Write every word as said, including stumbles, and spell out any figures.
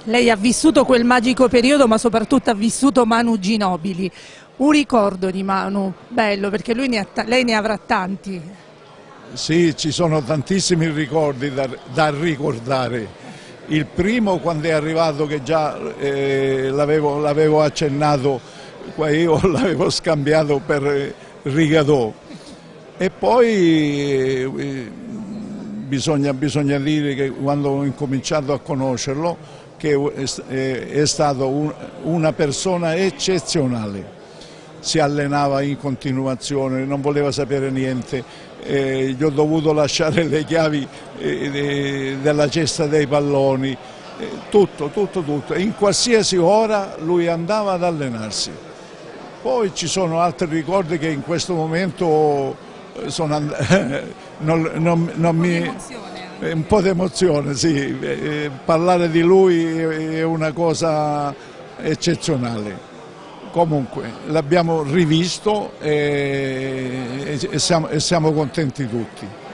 Lei ha vissuto quel magico periodo, ma soprattutto ha vissuto Manu Ginóbili. Un ricordo di Manu, bello, perché lui ne ha lei ne avrà tanti. Sì, ci sono tantissimi ricordi da, da ricordare. Il primo, quando è arrivato, che già eh, l'avevo accennato, io l'avevo scambiato per Rigadò. E poi eh, bisogna, bisogna dire che quando ho incominciato a conoscerlo, che è, è stato un, una persona eccezionale. Si allenava in continuazione, non voleva sapere niente, eh, gli ho dovuto lasciare le chiavi eh, della cesta dei palloni, eh, tutto, tutto, tutto. In qualsiasi ora lui andava ad allenarsi. Poi ci sono altri ricordi che in questo momento sono non, non, non mi... Un po' di emozione, sì, eh, parlare di lui è una cosa eccezionale. Comunque l'abbiamo rivisto e, e, siamo, e siamo contenti tutti.